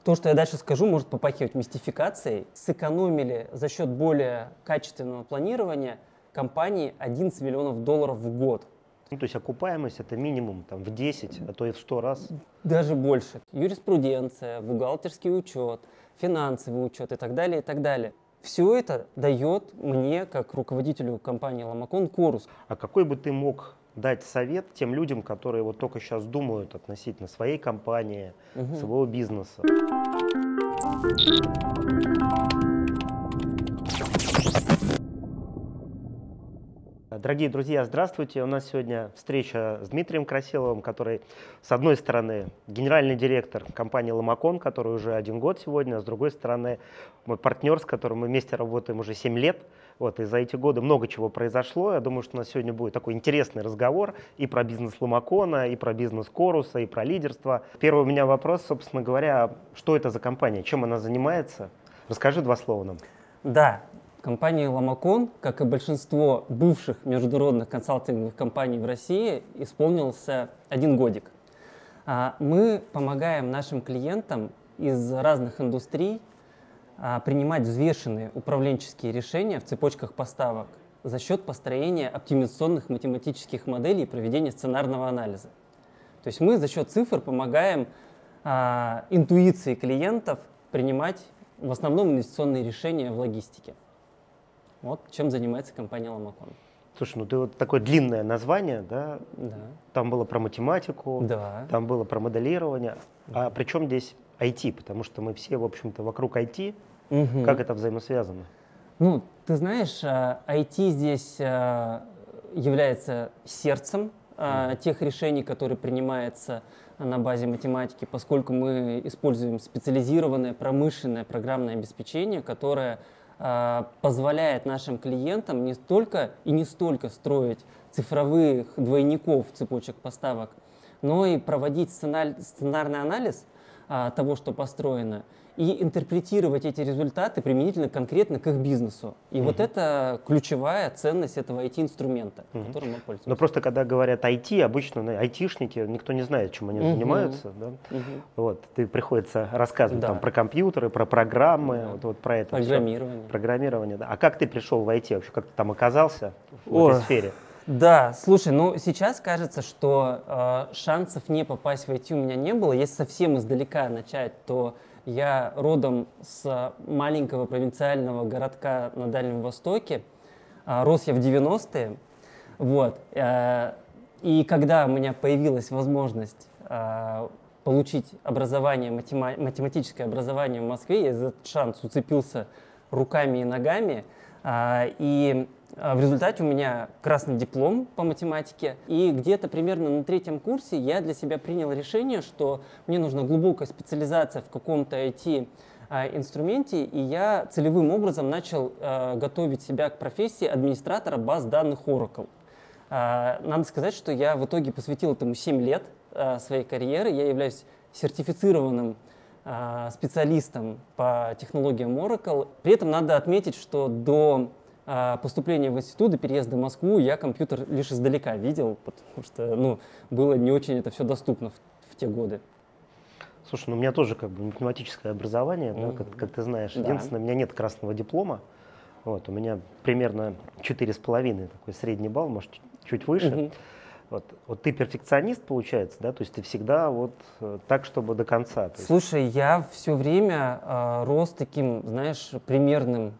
То, что я дальше скажу, может попахивать мистификацией. Сэкономили за счет более качественного планирования компании 11 миллионов долларов в год. Ну, то есть окупаемость это минимум там, в 10, а то и в 100 раз. Даже больше. Юриспруденция, бухгалтерский учет, финансовый учет и так далее, и так далее. Все это дает мне, как руководителю компании Ламакон, Корус. А какой бы ты мог дать совет тем людям, которые вот только сейчас думают относительно своей компании, своего бизнеса? Дорогие друзья, здравствуйте. У нас сегодня встреча с Дмитрием Красиловым, который, с одной стороны, генеральный директор компании Ламакон, который уже 1 год сегодня, а с другой стороны, мой партнер, с которым мы вместе работаем уже 7 лет. Вот, и за эти годы много чего произошло. Я думаю, что у нас сегодня будет такой интересный разговор и про бизнес Ламакона, и про бизнес Коруса, и про лидерство. Первый у меня вопрос, собственно говоря, что это за компания, чем она занимается? Расскажи 2 слова нам. Да. Компания Ламакон, как и большинство бывших международных консалтинговых компаний в России, исполнился 1 годик. Мы помогаем нашим клиентам из разных индустрий принимать взвешенные управленческие решения в цепочках поставок за счет построения оптимизационных математических моделей и проведения сценарного анализа. То есть мы за счет цифр помогаем интуиции клиентов принимать в основном инвестиционные решения в логистике. Вот чем занимается компания Ламакон. Слушай, ну ты вот такое длинное название, да? Да. Там было про математику, Да. там было про моделирование. А при чем здесь IT? Потому что мы все, в общем-то, вокруг IT. Как это взаимосвязано? Ну, ты знаешь, IT здесь является сердцем тех решений, которые принимаются на базе математики, поскольку мы используем специализированное промышленное программное обеспечение, которое позволяет нашим клиентам не столько и не столько строить цифровых двойников цепочек поставок, но и проводить сценарный анализ того, что построено, и интерпретировать эти результаты применительно конкретно к их бизнесу. И вот это ключевая ценность этого IT-инструмента, которым мы пользуемся. Но просто когда говорят IT, обычно айтишники, никто не знает, чем они занимаются. Да? Вот, ты приходится рассказывать там, про компьютеры, про программы, вот про это. Программирование. Все. Программирование, да. А как ты пришел в IT вообще? Как ты там оказался в этой сфере? Да, слушай, ну сейчас кажется, что шансов не попасть в IT у меня не было. Если совсем издалека начать, то я родом с маленького провинциального городка на Дальнем Востоке. Рос я в 90-е. Вот. И когда у меня появилась возможность получить образование, математическое образование в Москве, я за этот шанс уцепился руками и ногами. И в результате у меня красный диплом по математике, и где-то примерно на 3-м курсе я для себя принял решение, что мне нужна глубокая специализация в каком-то IT-инструменте, и я целевым образом начал готовить себя к профессии администратора баз данных Oracle. Надо сказать, что я в итоге посвятил этому 7 лет своей карьеры, я являюсь сертифицированным специалистом по технологиям Oracle. При этом надо отметить, что до поступления в институт, до переезда в Москву я компьютер лишь издалека видел, потому что было не очень это все доступно в те годы. Слушай, ну у меня тоже как бы математическое образование, да, как ты знаешь. Единственное, у меня нет красного диплома. Вот, у меня примерно 4,5 такой средний балл, может чуть выше. Вот ты перфекционист, получается, да? То есть ты всегда вот так, чтобы до конца. Слушай, я все время рос таким, знаешь, примерным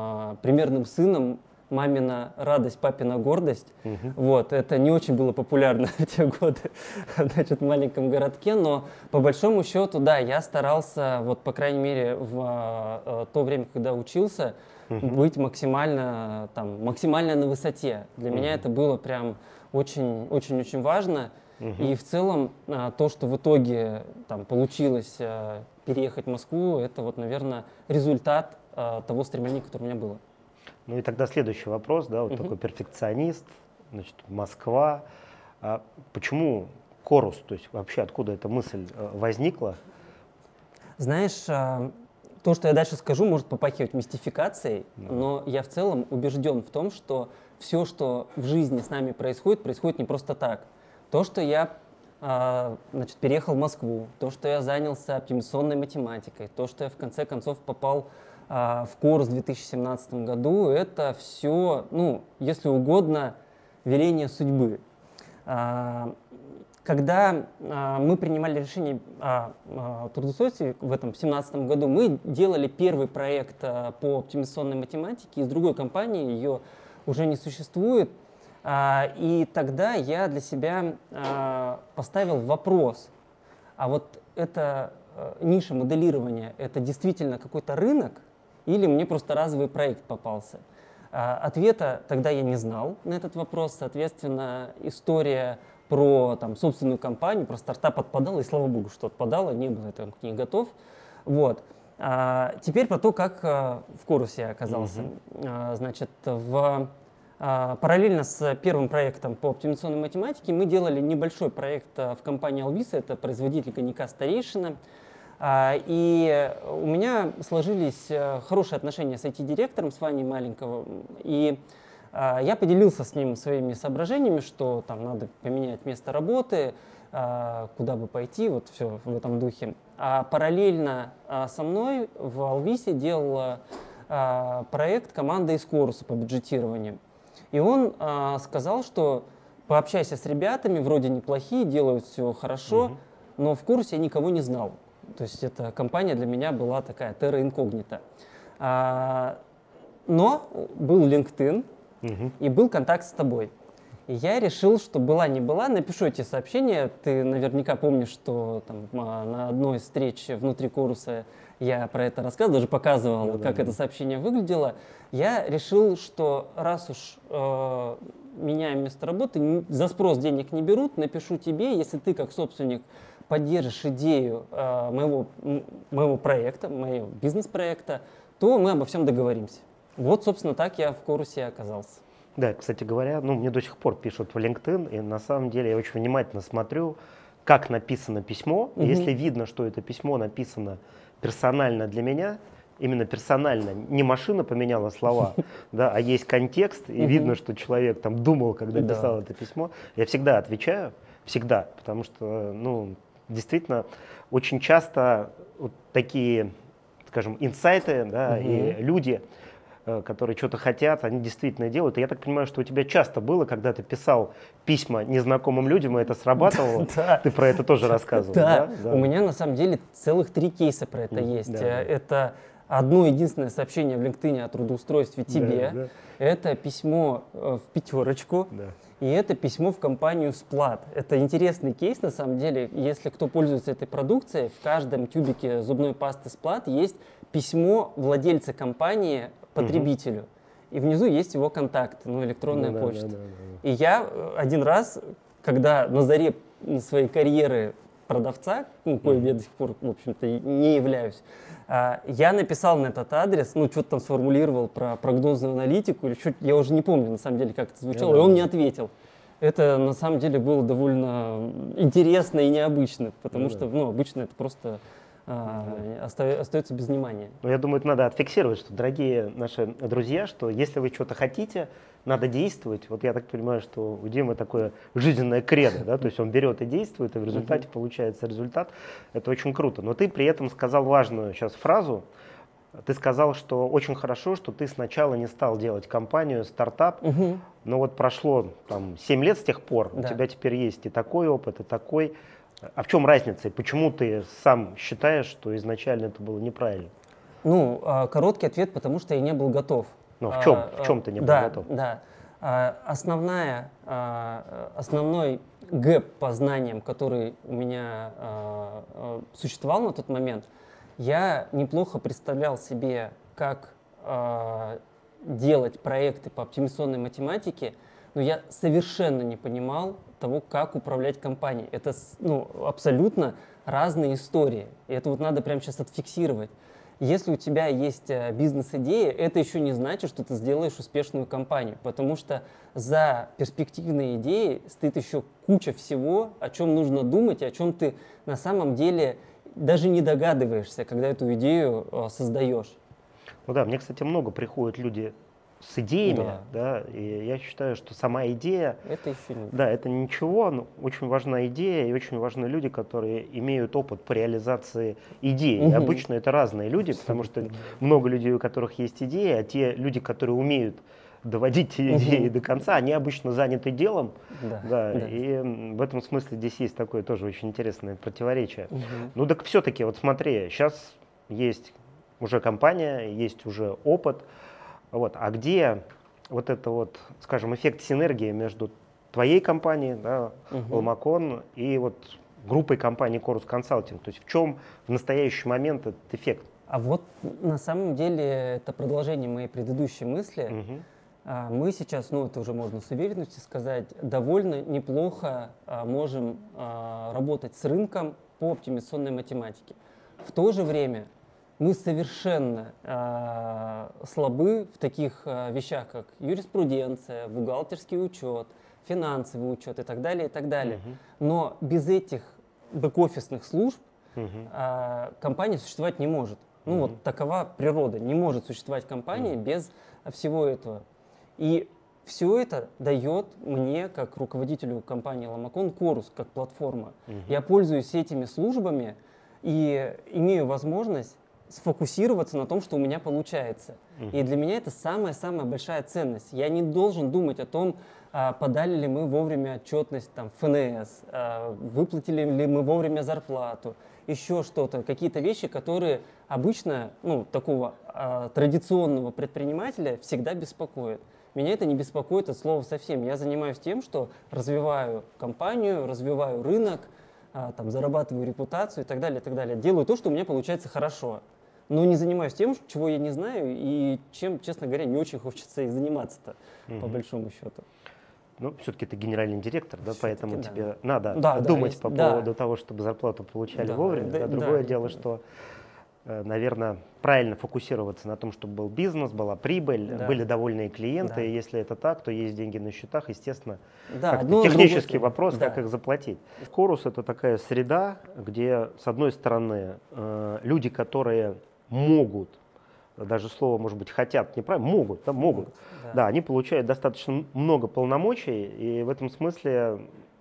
сыном. Мамина радость, папина гордость. Вот, это не очень было популярно в те годы, значит, в маленьком городке, но по большому счету, да, я старался, вот, по крайней мере, в то время, когда учился, быть максимально на высоте. Для меня это было прям очень-очень важно. И в целом то, что в итоге получилось переехать в Москву, это вот, наверное, результат того стремления, которое у меня было. Ну и тогда следующий вопрос, да, вот такой перфекционист, значит, Москва. А почему Корус? То есть вообще откуда эта мысль возникла? Знаешь, то, что я дальше скажу, может попахивать мистификацией, но я в целом убежден в том, что все, что в жизни с нами происходит, происходит не просто так. То, что я значит, переехал в Москву, то, что я занялся оптимизационной математикой, то, что я в конце концов попал в курс в 2017 году, это все, ну, если угодно, веление судьбы. Когда мы принимали решение о трудоустройстве в этом 2017 году, мы делали первый проект по оптимизационной математике из другой компании, ее уже не существует. И тогда я для себя поставил вопрос, а вот эта ниша моделирования, это действительно какой-то рынок или мне просто разовый проект попался? Ответа тогда я не знал на этот вопрос, соответственно, история про там, собственную компанию, про стартап отпадала, и слава богу, что отпадала, не был я к ней готов. Вот. Теперь про то, как в Корусе я оказался. Значит, параллельно с первым проектом по оптимизационной математике мы делали небольшой проект в компании Alvisa, это производитель коньяка «Старейшина». И у меня сложились хорошие отношения с IT-директором, с Ваней Маленковым. И я поделился с ним своими соображениями, что там надо поменять место работы, куда бы пойти, вот все в этом духе. А параллельно со мной в Alvisa делала проект команда из Коруса по бюджетированию. И он сказал, что пообщайся с ребятами, вроде неплохие, делают все хорошо, но в Корусе я никого не знал. То есть эта компания для меня была такая terra incognita. Но был LinkedIn и был контакт с тобой. И я решил, что была не была, напишу эти сообщения. Ты наверняка помнишь, что там, на одной из встреч внутри Коруса я про это рассказывал, даже показывал, как это сообщение выглядело. Я решил, что раз уж меняем место работы, за спрос денег не берут, напишу тебе, если ты как собственник поддержишь идею моего проекта, моего бизнес-проекта, то мы обо всем договоримся. Вот, собственно, так я в Корусе оказался. Да, кстати говоря, ну, мне до сих пор пишут в LinkedIn, и на самом деле я очень внимательно смотрю, как написано письмо. Если видно, что это письмо написано персонально для меня, именно персонально, не машина поменяла слова, да, а есть контекст, и видно, что человек там думал, когда писал это письмо, я всегда отвечаю, всегда, потому что, ну, действительно, очень часто вот такие, скажем, инсайты, да, и люди, которые что-то хотят, они действительно делают. И я так понимаю, что у тебя часто было, когда ты писал письма незнакомым людям, и это срабатывало. Ты про это тоже рассказывал. Да, у меня на самом деле целых 3 кейса про это есть. Это одно единственное сообщение в LinkedIn о трудоустройстве тебе. Это письмо в пятерочку. И это письмо в компанию Сплат. Это интересный кейс, на самом деле. Если кто пользуется этой продукцией, в каждом тюбике зубной пасты Сплат есть письмо владельца компании потребителю. И внизу есть его контакт, ну, электронная почта. И я один раз, когда на заре своей карьеры продавца, ну, коим я до сих пор, в общем-то, не являюсь, я написал на этот адрес, ну, что-то там сформулировал про прогнозную аналитику, или что-то, я уже не помню, на самом деле, как это звучало, и он не ответил. Это, на самом деле, было довольно интересно и необычно, потому что, ну, обычно это просто остается без внимания. Но я думаю, это надо отфиксировать, что, дорогие наши друзья, что если вы что-то хотите, надо действовать. Вот я так понимаю, что у Димы такое жизненное кредо, да, то есть он берет и действует, и в результате получается результат. Это очень круто. Но ты при этом сказал важную сейчас фразу. Ты сказал, что очень хорошо, что ты сначала не стал делать компанию, стартап, но вот прошло там 7 лет с тех пор, у тебя теперь есть и такой опыт, и такой. А в чем разница? И почему ты сам считаешь, что изначально это было неправильно? Ну, короткий ответ, потому что я не был готов. Ну, в чем ты не был готов? Да. Основной гэп по знаниям, который у меня существовал на тот момент, я неплохо представлял себе, как делать проекты по оптимизационной математике, но я совершенно не понимал того, как управлять компанией. Это, ну, абсолютно разные истории. И это вот надо прямо сейчас отфиксировать. Если у тебя есть бизнес-идея, это еще не значит, что ты сделаешь успешную компанию, потому что за перспективной идеей стоит еще куча всего, о чем нужно думать, и о чем ты на самом деле даже не догадываешься, когда эту идею создаешь. Ну да, мне, кстати, много приходят люди с идеями, Да. да, и я считаю, что сама идея, Это еще не. да, это ничего, но очень важна идея, и очень важны люди, которые имеют опыт по реализации идей. И Мгм. обычно это разные люди, потому что много людей, у которых есть идеи, а те люди, которые умеют доводить эти идеи Мгм. до конца, они обычно заняты делом, Да, да, да. и в этом смысле здесь есть такое тоже очень интересное противоречие. Мгм. Ну так все-таки, вот смотри, сейчас есть уже компания, есть уже опыт, вот, а где вот это вот, скажем, эффект синергии между твоей компанией, да, Мгм. Ламакон, и вот группой компаний Chorus Consulting? То есть в чем в настоящий момент этот эффект? А вот на самом деле это продолжение моей предыдущей мысли. Мгм. Мы сейчас, ну это уже можно с уверенностью сказать, довольно неплохо можем работать с рынком по оптимизационной математике. В то же время мы совершенно слабы в таких вещах, как юриспруденция, бухгалтерский учет, финансовый учет и так далее, и так далее. Мгм. Но без этих бэк-офисных служб Мгм. компания существовать не может. Ну Мгм. вот такова природа. Не может существовать компания без всего этого. И все это дает мне, как руководителю компании Ламакон, Chorus, как платформа. Мгм. Я пользуюсь этими службами и имею возможность сфокусироваться на том, что у меня получается. И для меня это самая-самая большая ценность. Я не должен думать о том, подали ли мы вовремя отчетность там, ФНС, выплатили ли мы вовремя зарплату, еще что-то, какие-то вещи, которые обычно, ну, такого традиционного предпринимателя всегда беспокоят. Меня это не беспокоит от слова совсем. Я занимаюсь тем, что развиваю компанию, развиваю рынок, там, зарабатываю репутацию и так далее, и так далее. Делаю то, что у меня получается хорошо. Но не занимаюсь тем, чего я не знаю и чем, честно говоря, не очень хочется и заниматься-то, по большому счету. Ну, все-таки ты генеральный директор, да, Всё-таки поэтому да. тебе надо Да, думать есть, по да. поводу того, чтобы зарплату получали Да, вовремя. да, Да. да, Другое это дело, да. что, наверное, правильно фокусироваться на том, чтобы был бизнес, была прибыль, Да. были довольные клиенты. Да. И если это так, то есть деньги на счетах, естественно, Да, как-то одно технический другое. вопрос, Да. как их заплатить. Chorus — это такая среда, где, с одной стороны, люди, которые могут, даже слово, может быть, хотят, неправильно, могут, да, могут. Да. Да, они получают достаточно много полномочий, и в этом смысле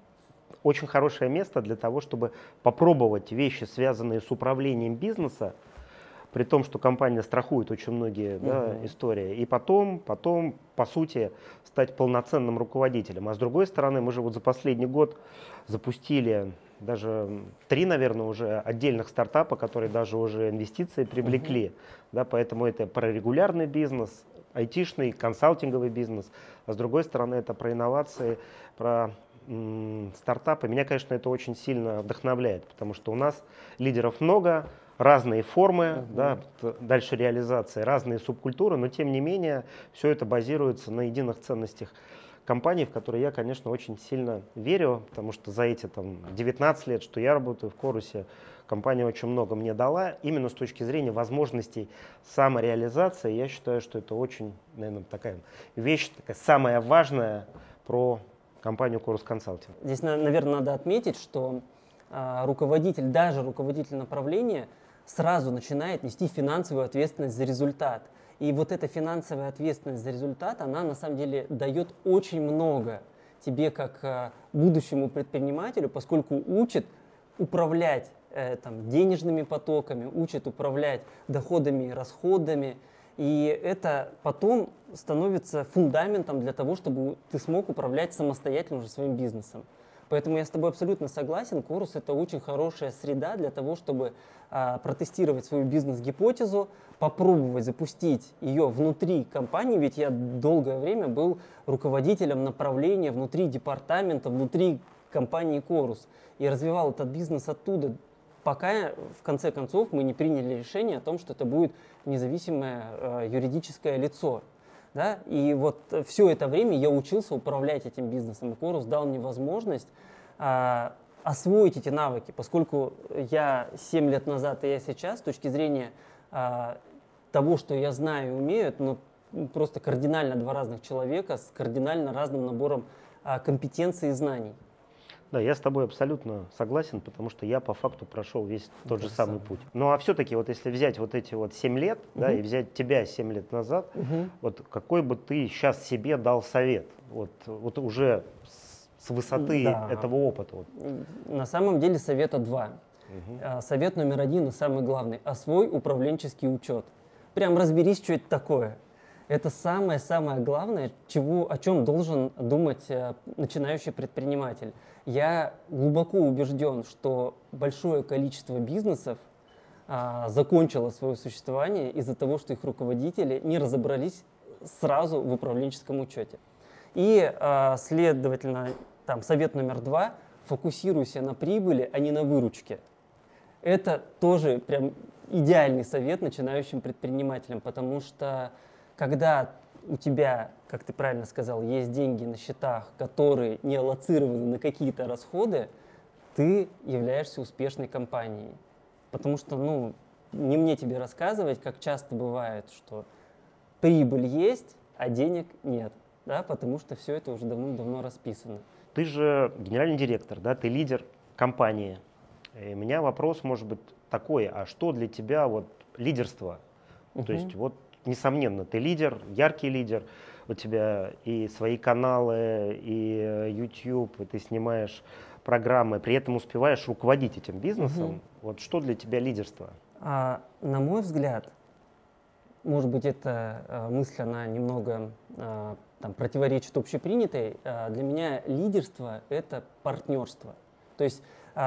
очень хорошее место для того, чтобы попробовать вещи, связанные с управлением бизнеса, при том, что компания страхует очень многие истории, и потом, по сути, стать полноценным руководителем. А с другой стороны, мы же вот за последний год запустили даже 3, наверное, уже отдельных стартапа, которые даже уже инвестиции привлекли. Да, поэтому это про регулярный бизнес, айтишный, консалтинговый бизнес. А с другой стороны, это про инновации, про стартапы. Меня, конечно, это очень сильно вдохновляет, потому что у нас лидеров много, разные формы, да, дальше реализации, разные субкультуры, но тем не менее все это базируется на единых ценностях компании, в которые я, конечно, очень сильно верю, потому что за эти 19 лет, что я работаю в Корусе, компания очень много мне дала, именно с точки зрения возможностей самореализации. Я считаю, что это очень, наверное, такая вещь, такая самая важная про компанию Chorus Consulting. Здесь, наверное, надо отметить, что руководитель, даже руководитель направления, сразу начинает нести финансовую ответственность за результат. И вот эта финансовая ответственность за результат, она на самом деле дает очень много тебе как будущему предпринимателю, поскольку учит управлять денежными потоками, учит управлять доходами и расходами. И это потом становится фундаментом для того, чтобы ты смог управлять самостоятельно уже своим бизнесом. Поэтому я с тобой абсолютно согласен. Chorus — это очень хорошая среда для того, чтобы протестировать свою бизнес-гипотезу, попробовать запустить ее внутри компании, ведь я долгое время был руководителем направления внутри департамента, внутри компании Chorus и развивал этот бизнес оттуда, пока в конце концов мы не приняли решение о том, что это будет независимое юридическое лицо. Да? И вот все это время я учился управлять этим бизнесом. И Chorus дал мне возможность освоить эти навыки, поскольку я 7 лет назад и я сейчас, с точки зрения того, что я знаю и умею, это просто кардинально два разных человека с кардинально разным набором компетенций и знаний. Да, я с тобой абсолютно согласен, потому что я по факту прошел весь тот же самый самое. путь. Ну а все-таки вот если взять вот эти вот 7 лет, да, и взять тебя 7 лет назад, вот какой бы ты сейчас себе дал совет? Вот уже с высоты Да. этого опыта. Вот. На самом деле совета два. Совет номер один и самый главный. Освой управленческий учет. Прям разберись, что это такое. Это самое-самое главное, о чем должен думать начинающий предприниматель. Я глубоко убежден, что большое количество бизнесов закончило свое существование из-за того, что их руководители не разобрались сразу в управленческом учете. И, следовательно, совет номер два – фокусируйся на прибыли, а не на выручке. Это тоже прям идеальный совет начинающим предпринимателям, потому что когда у тебя, как ты правильно сказал, есть деньги на счетах, которые не аллоцированы на какие-то расходы, ты являешься успешной компанией. Потому что, не мне тебе рассказывать, как часто бывает, что прибыль есть, а денег нет, да, потому что все это уже давно расписано. Ты же генеральный директор, да, ты лидер компании. И у меня вопрос может быть такой, а что для тебя вот лидерство? То есть вот несомненно, ты лидер, яркий лидер, у тебя и свои каналы, и YouTube, и ты снимаешь программы, при этом успеваешь руководить этим бизнесом. Вот что для тебя лидерство? На мой взгляд, может быть, эта мысль, она немного противоречит общепринятой. Для меня лидерство – это партнерство. То есть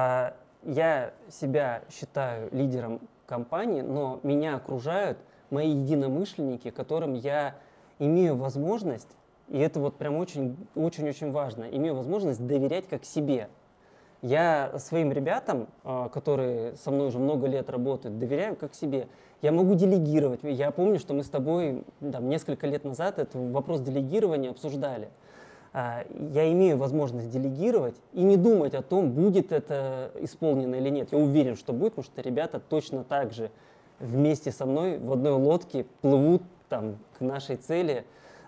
я себя считаю лидером компании, но меня окружают мои единомышленники, которым я имею возможность, и это вот прям очень-очень важно, имею возможность доверять как себе. Я своим ребятам, которые со мной уже много лет работают, доверяю как себе. Я могу делегировать. Я помню, что мы с тобой несколько лет назад этот вопрос делегирования обсуждали. Я имею возможность делегировать и не думать о том, будет это исполнено или нет. Я уверен, что будет, потому что ребята точно так же вместе со мной в одной лодке плывут к нашей цели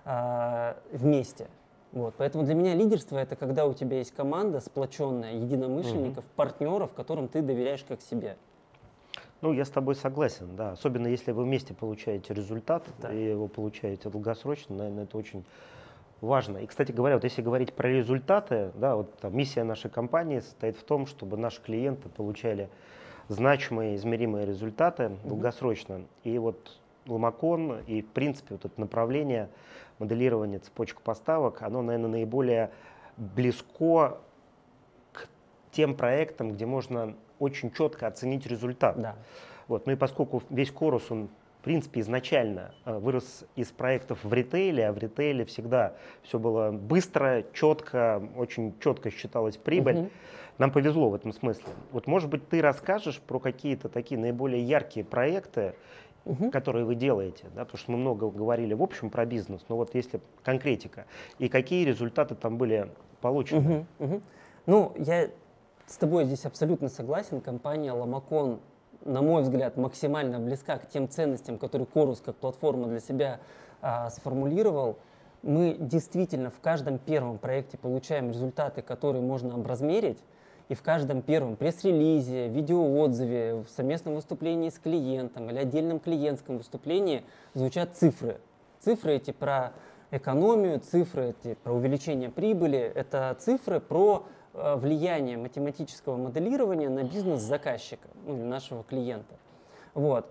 вместе. Вот. Поэтому для меня лидерство – это когда у тебя есть команда сплоченная, единомышленников, партнеров, которым ты доверяешь как себе. Ну, я с тобой согласен, да. Особенно если вы вместе получаете результат, Да. и его получаете долгосрочно, наверное, это очень важно. И, кстати говоря, вот если говорить про результаты, да, вот миссия нашей компании состоит в том, чтобы наши клиенты получали значимые, измеримые результаты долгосрочно. И вот Ломакон и, в принципе, вот это направление моделирования цепочек поставок, оно, наверное, наиболее близко к тем проектам, где можно очень четко оценить результат. Да. Вот. Ну и поскольку весь Корус, он, в принципе, изначально вырос из проектов в ритейле, а в ритейле всегда все было быстро, четко, очень четко считалась прибыль, нам повезло в этом смысле. Вот, может быть, ты расскажешь про какие-то такие наиболее яркие проекты, которые вы делаете, да, потому что мы много говорили в общем про бизнес, но вот если конкретика, и какие результаты там были получены? Ну, я с тобой здесь абсолютно согласен. Компания Ломакон, на мой взгляд, максимально близка к тем ценностям, которые Корус как платформа для себя сформулировал. Мы действительно в каждом первом проекте получаем результаты, которые можно образмерить. И в каждом первом пресс-релизе, видеоотзыве, в совместном выступлении с клиентом или отдельном клиентском выступлении звучат цифры. Цифры эти про экономию, цифры эти про увеличение прибыли. Это цифры про влияние математического моделирования на бизнес заказчика, или нашего клиента. Вот.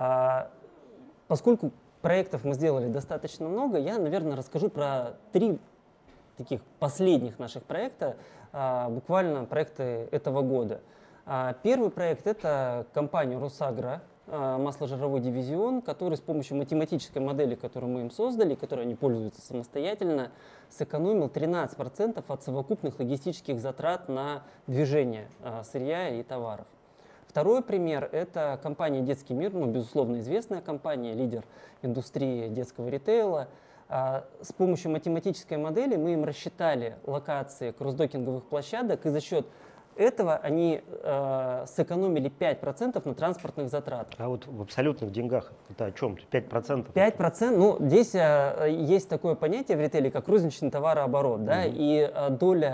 Поскольку проектов мы сделали достаточно много, я, наверное, расскажу про 3 таких последних наших проекта, буквально проекты этого года. Первый проект – это компания «Росагро», масложировой дивизион, который с помощью математической модели, которую мы им создали, которой они пользуются самостоятельно, сэкономил 13% от совокупных логистических затрат на движение сырья и товаров. Второй пример – это компания «Детский мир», безусловно, известная компания, лидер индустрии детского ритейла. С помощью математической модели мы им рассчитали локации кроссдокинговых площадок, и за счет этого они сэкономили 5% на транспортных затратах. А вот в абсолютных деньгах это о чем? 5%? 5%, ну, здесь есть такое понятие в ритейле, как розничный товарооборот, да, и доля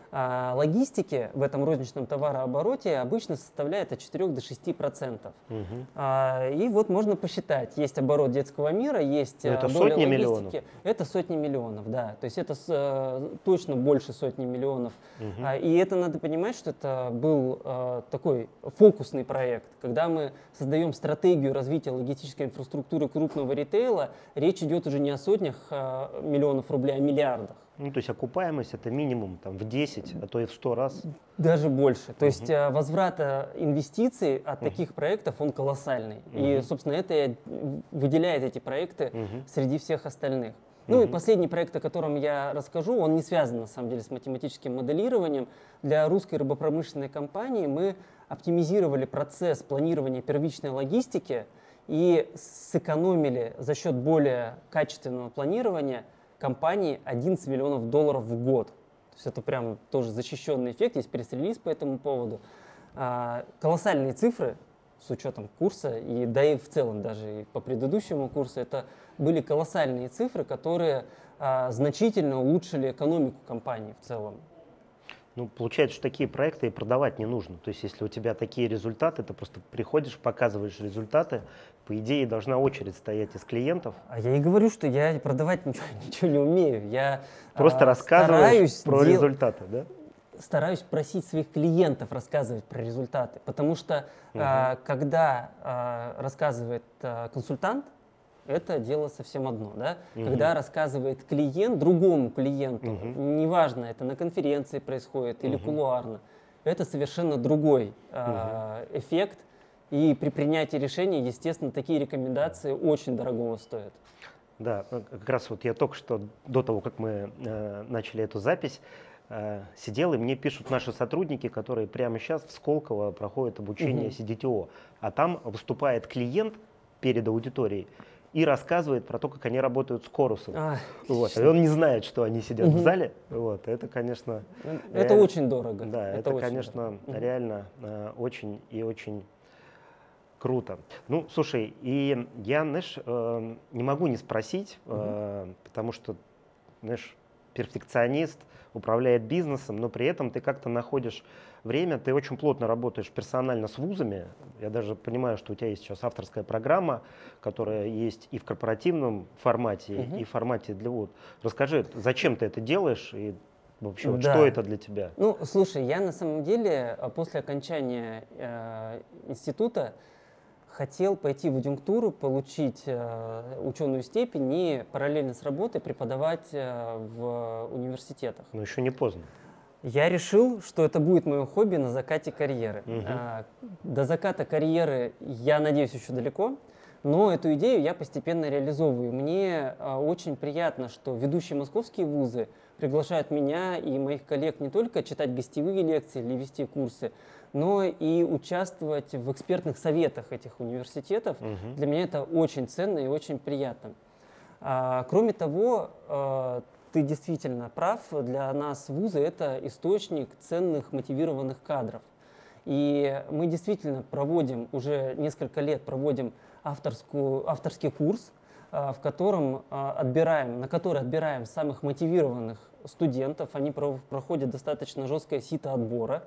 логистики в этом розничном товарообороте обычно составляет от 4 до 6%. И вот можно посчитать, есть оборот детского мира, есть это доля сотни логистики. миллионов? Это сотни миллионов, да. То есть это точно больше сотни миллионов. И это надо понимать, что это был такой фокусный проект. Когда мы создаем стратегию развития логистической инфраструктуры крупного ритейла, речь идет уже не о сотнях миллионов рублей, а о миллиардах. Ну, то есть окупаемость это минимум там, в 10, а то и в 100 раз. Даже больше. То есть возврат инвестиций от таких проектов, он колоссальный. И, собственно, это выделяет эти проекты среди всех остальных. Ну и последний проект, о котором я расскажу, он не связан, на самом деле, с математическим моделированием. Для русской рыбопромышленной компании мы оптимизировали процесс планирования первичной логистики и сэкономили за счет более качественного планирования компании $11 миллионов в год. То есть это прям тоже защищенный эффект, есть пресс-релиз по этому поводу. Колоссальные цифры с учетом курса, и да и в целом даже и по предыдущему курсу, это были колоссальные цифры, которые значительно улучшили экономику компании в целом. Ну, получается, что такие проекты и продавать не нужно. То есть, если у тебя такие результаты, ты просто приходишь, показываешь результаты, по идее, должна очередь стоять из клиентов. А я и говорю, что я продавать ничего не умею. Я просто рассказываешь про результаты, да? Стараюсь просить своих клиентов рассказывать про результаты, потому что когда рассказывает консультант, это дело совсем одно, да? Когда рассказывает клиент другому клиенту, неважно, это на конференции происходит или кулуарно, это совершенно другой эффект, и при принятии решения, естественно, такие рекомендации очень дорогого стоят. Да, как раз вот я только что, до того, как мы начали эту запись, сидел, и мне пишут наши сотрудники, которые прямо сейчас в Сколково проходят обучение CDTO, а там выступает клиент перед аудиторией и рассказывает про то, как они работают с Корусом. Вот. И он не знает, что они сидят в зале. Вот. Это, конечно... Это очень дорого. Да, это конечно, реально очень и очень круто. Ну, слушай, и я, знаешь, не могу не спросить, потому что, знаешь, перфекционист, управляет бизнесом, но при этом ты как-то находишь время, ты очень плотно работаешь персонально с вузами. Я даже понимаю, что у тебя есть сейчас авторская программа, которая есть и в корпоративном формате, и в формате для вузов. Расскажи, зачем ты это делаешь и вообще, вот что это для тебя? Ну, слушай, я на самом деле после окончания института хотел пойти в адъюнктуру, получить ученую степень и параллельно с работой преподавать в университетах. Но еще не поздно. Я решил, что это будет мое хобби на закате карьеры. До заката карьеры, я надеюсь, еще далеко, но эту идею я постепенно реализовываю. Мне очень приятно, что ведущие московские вузы приглашают меня и моих коллег не только читать гостевые лекции или вести курсы, но и участвовать в экспертных советах этих университетов. Для меня это очень ценно и очень приятно. Кроме того, ты действительно прав, для нас вузы — это источник ценных мотивированных кадров. И мы действительно проводим, уже несколько лет проводим авторский курс, на который отбираем самых мотивированных студентов. Они проходят достаточно жесткое сито отбора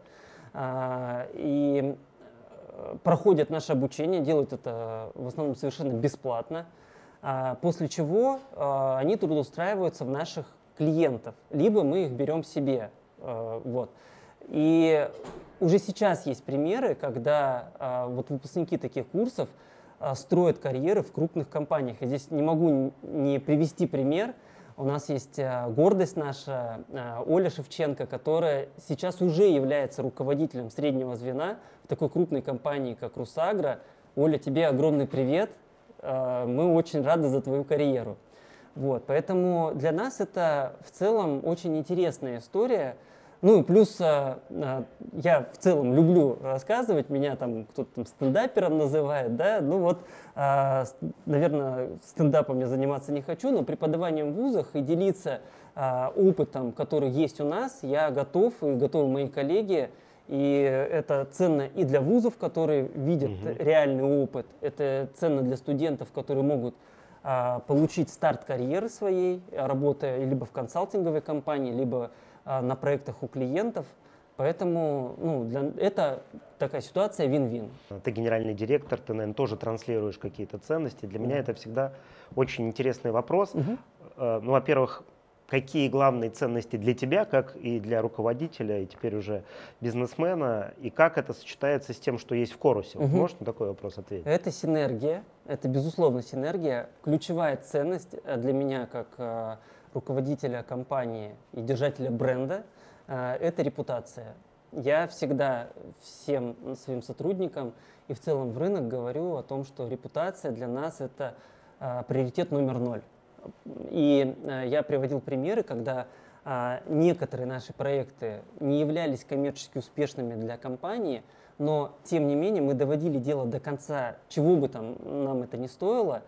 и проходят наше обучение, делают это в основном совершенно бесплатно, после чего они трудоустраиваются в наших клиентов, либо мы их берем себе. Вот. И уже сейчас есть примеры, когда вот выпускники таких курсов строят карьеры в крупных компаниях. И здесь не могу не привести пример. У нас есть гордость наша, Оля Шевченко, которая сейчас уже является руководителем среднего звена в такой крупной компании, как Русагра. Оля, тебе огромный привет. Мы очень рады за твою карьеру. Вот, поэтому для нас это в целом очень интересная история. Ну и плюс я в целом люблю рассказывать, меня там кто-то там стендапером называет, да, ну вот, наверное, стендапом я заниматься не хочу, но преподаванием в вузах и делиться опытом, который есть у нас, я готов и готовы мои коллеги, и это ценно и для вузов, которые видят реальный опыт, это ценно для студентов, которые могут получить старт карьеры своей, работая либо в консалтинговой компании, либо на проектах у клиентов. Поэтому это такая ситуация вин-вин. Ты генеральный директор, ты, наверное, тоже транслируешь какие-то ценности. Для меня это всегда очень интересный вопрос. Ну, во-первых, какие главные ценности для тебя, как и для руководителя, и теперь уже бизнесмена, и как это сочетается с тем, что есть в Корусе? Вот можешь на такой вопрос ответить? Это синергия, это безусловно синергия. Ключевая ценность для меня как руководителя компании и держателя бренда – это репутация. Я всегда всем своим сотрудникам и в целом в рынок говорю о том, что репутация для нас – это приоритет номер 0. И я приводил примеры, когда некоторые наши проекты не являлись коммерчески успешными для компании, но тем не менее мы доводили дело до конца, чего бы там нам это ни стоило.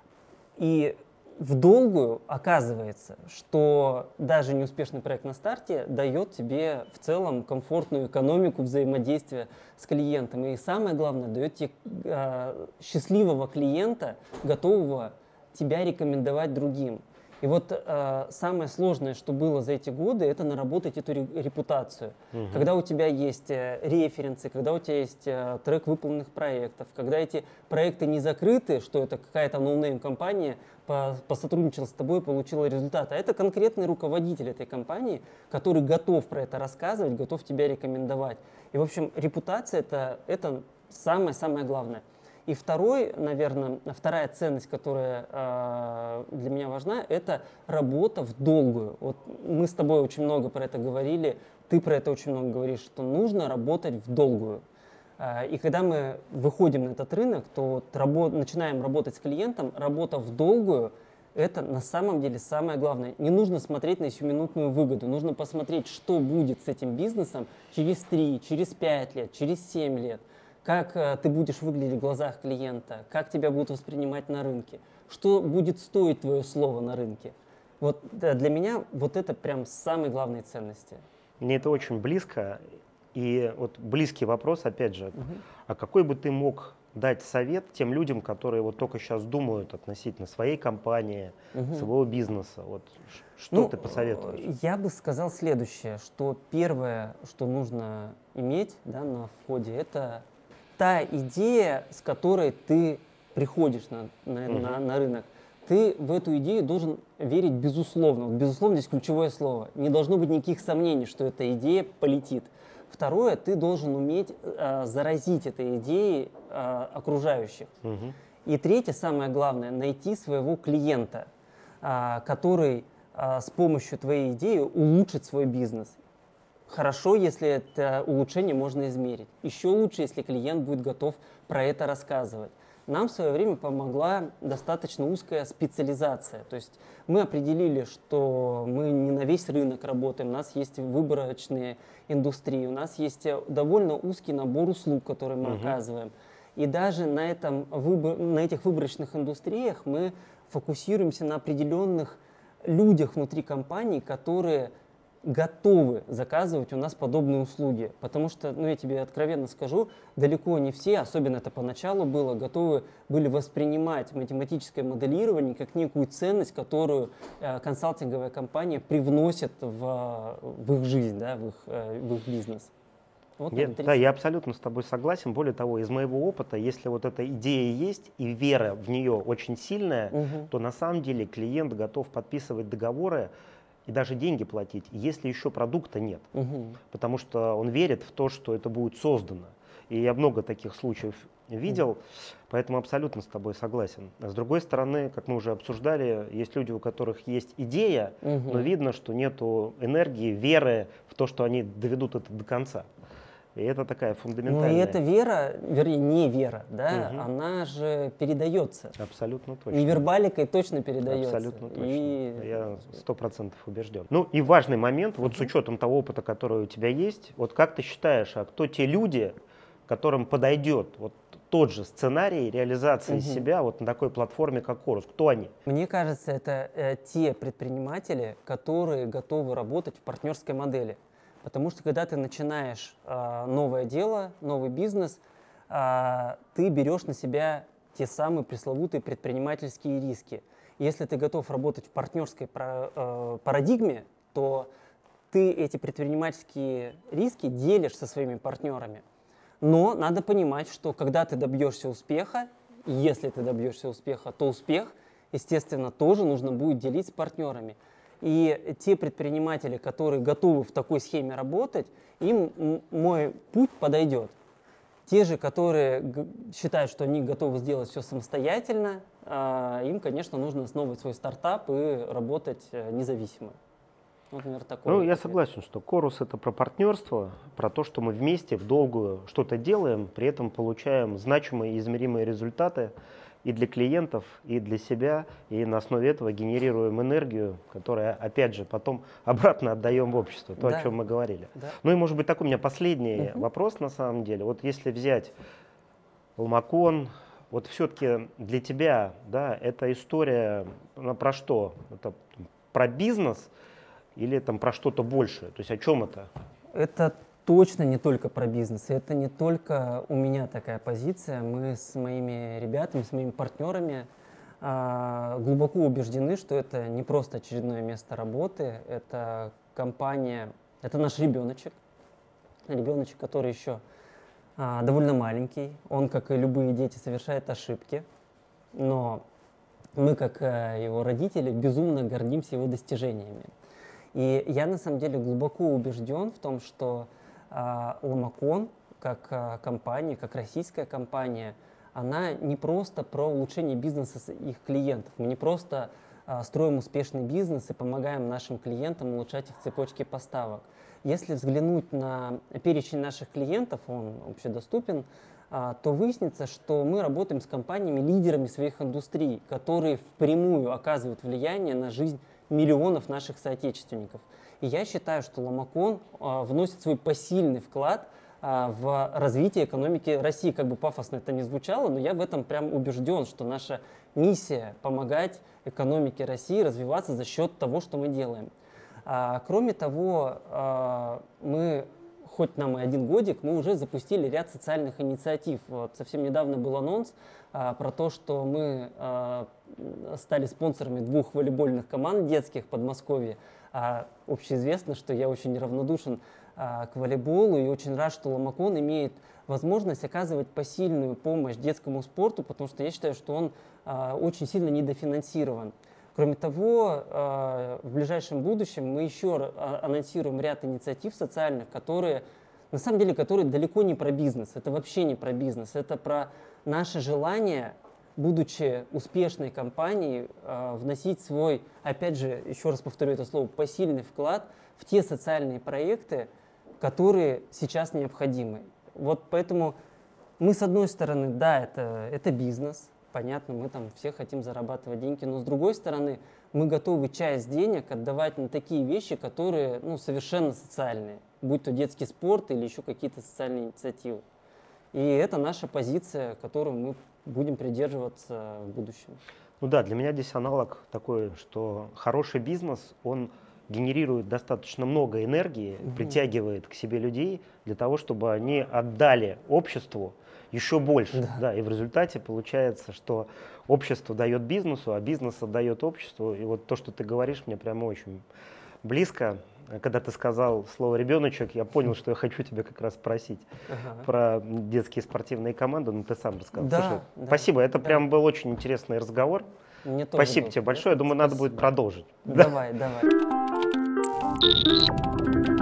И в долгую оказывается, что даже неуспешный проект на старте дает тебе в целом комфортную экономику взаимодействия с клиентом. И самое главное, дает тебе счастливого клиента, готового тебя рекомендовать другим. И вот самое сложное, что было за эти годы, это наработать эту репутацию. Когда у тебя есть референсы, когда у тебя есть трек выполненных проектов, когда эти проекты не закрыты, что это какая-то ноунейм-компания посотрудничала с тобой и получила результат, а это конкретный руководитель этой компании, который готов про это рассказывать, готов тебя рекомендовать. И, в общем, репутация это самое-самое главное. И вторая ценность, которая для меня важна, это работа в долгую. Вот мы с тобой очень много про это говорили, ты про это очень много говоришь, что нужно работать в долгую. И когда мы выходим на этот рынок, то начинаем работать с клиентом, работа в долгую – это на самом деле самое главное. Не нужно смотреть на сиюминутную выгоду, нужно посмотреть, что будет с этим бизнесом через 3, через 5 лет, через 7 лет. Как ты будешь выглядеть в глазах клиента, как тебя будут воспринимать на рынке, что будет стоить твое слово на рынке. Вот для меня вот это прям самые главные ценности. Мне это очень близко. И вот близкий вопрос, опять же, а какой бы ты мог дать совет тем людям, которые вот только сейчас думают относительно своей компании, своего бизнеса? Вот что ты посоветуешь? Я бы сказал следующее, что первое, что нужно иметь на входе, это та идея, с которой ты приходишь на рынок. Ты в эту идею должен верить безусловно. Вот безусловно здесь ключевое слово. Не должно быть никаких сомнений, что эта идея полетит. Второе, ты должен уметь заразить этой идеей окружающих. И третье, самое главное, найти своего клиента, который с помощью твоей идеи улучшит свой бизнес. Хорошо, если это улучшение можно измерить. Еще лучше, если клиент будет готов про это рассказывать. Нам в свое время помогла достаточно узкая специализация. То есть мы определили, что мы не на весь рынок работаем, у нас есть выборочные индустрии, у нас есть довольно узкий набор услуг, которые мы оказываем. И даже на этих выборочных индустриях мы фокусируемся на определенных людях внутри компании, которые готовы заказывать у нас подобные услуги. Потому что, я тебе откровенно скажу, далеко не все, особенно это поначалу было, готовы были воспринимать математическое моделирование как некую ценность, которую консалтинговая компания привносит в их жизнь, в их бизнес. Вот я абсолютно с тобой согласен. Более того, из моего опыта, если вот эта идея есть и вера в нее очень сильная, то на самом деле клиент готов подписывать договоры и даже деньги платить, если еще продукта нет. Потому что он верит в то, что это будет создано. И я много таких случаев видел, поэтому абсолютно с тобой согласен. А с другой стороны, как мы уже обсуждали, есть люди, у которых есть идея, но видно, что нету энергии, веры в то, что они доведут это до конца. И это такая фундаментальная... Но и эта вера, вернее, не вера, она же передается. Абсолютно точно. Невербаликой точно передается. Абсолютно точно. Я 100% убежден. Ну и важный момент, вот с учетом того опыта, который у тебя есть, вот как ты считаешь, а кто те люди, которым подойдет вот тот же сценарий реализации себя вот на такой платформе, как Корус? Кто они? Мне кажется, это те предприниматели, которые готовы работать в партнерской модели. Потому что когда ты начинаешь новое дело, новый бизнес, ты берешь на себя те самые пресловутые предпринимательские риски. Если ты готов работать в партнерской парадигме, то ты эти предпринимательские риски делишь со своими партнерами. Но надо понимать, что когда ты добьешься успеха, если ты добьешься успеха, то успех, естественно, тоже нужно будет делить с партнерами. И те предприниматели, которые готовы в такой схеме работать, им мой путь подойдет. Те же, которые считают, что они готовы сделать все самостоятельно, им, конечно, нужно основывать свой стартап и работать независимо. Вот, наверное, такой. Ну, я согласен, что Корус — это про партнерство, про то, что мы вместе в долгую что-то делаем, при этом получаем значимые и измеримые результаты и для клиентов, и для себя, и на основе этого генерируем энергию, которая, опять же, потом обратно отдаем в общество, то, Да. о чем мы говорили. Да. Ну и, может быть, такой у меня последний вопрос, на самом деле. Вот если взять Ломакон, вот все-таки для тебя, да, эта история, она про что? Это про бизнес или там про что-то большее? То есть о чем это? Это точно не только про бизнес, это не только у меня такая позиция. Мы с моими ребятами, с моими партнерами глубоко убеждены, что это не просто очередное место работы, это компания, это наш ребеночек, который еще довольно маленький. Он, как и любые дети, совершает ошибки, но мы, как его родители, безумно гордимся его достижениями. И я, на самом деле, глубоко убежден в том, что Ломакон, как компания, как российская компания, она не просто про улучшение бизнеса их клиентов. Мы не просто строим успешный бизнес и помогаем нашим клиентам улучшать их цепочки поставок. Если взглянуть на перечень наших клиентов, он общедоступен, то выяснится, что мы работаем с компаниями-лидерами своих индустрий, которые впрямую оказывают влияние на жизнь миллионов наших соотечественников. И я считаю, что Ломакон вносит свой посильный вклад в развитие экономики России. Как бы пафосно это ни звучало, но я в этом прям убежден, что наша миссия — помогать экономике России развиваться за счет того, что мы делаем. Кроме того, мы, хоть нам и 1 годик, мы уже запустили ряд социальных инициатив. Вот совсем недавно был анонс про то, что мы стали спонсорами 2 волейбольных команд детских в Подмосковье. Общеизвестно, что я очень неравнодушен к волейболу и очень рад, что Ломакон имеет возможность оказывать посильную помощь детскому спорту, потому что я считаю, что он очень сильно недофинансирован. Кроме того, в ближайшем будущем мы еще анонсируем ряд инициатив социальных, которые, на самом деле, которые далеко не про бизнес. Это вообще не про бизнес. Это про наше желание, будучи успешной компанией, вносить свой, опять же, еще раз повторю это слово, посильный вклад в те социальные проекты, которые сейчас необходимы. Вот поэтому мы, с одной стороны, да, это бизнес, понятно, мы там все хотим зарабатывать деньги, но с другой стороны, мы готовы часть денег отдавать на такие вещи, которые совершенно социальные, будь то детский спорт или еще какие-то социальные инициативы. И это наша позиция, которую мы будем придерживаться в будущем. Ну да, для меня здесь аналог такой, что хороший бизнес, он генерирует достаточно много энергии, притягивает к себе людей для того, чтобы они отдали обществу еще больше. Да. Да, и в результате получается, что общество дает бизнесу, а бизнес отдает обществу. И вот то, что ты говоришь, мне прямо очень близко. Когда ты сказал слово «ребеночек», я понял, что я хочу тебя как раз спросить про детские спортивные команды, но ты сам рассказал. Да, Слушай, да, спасибо, это да. прям был очень интересный разговор. Мне тоже Спасибо было. тебе большое, я думаю, надо будет продолжить. Давай, давай.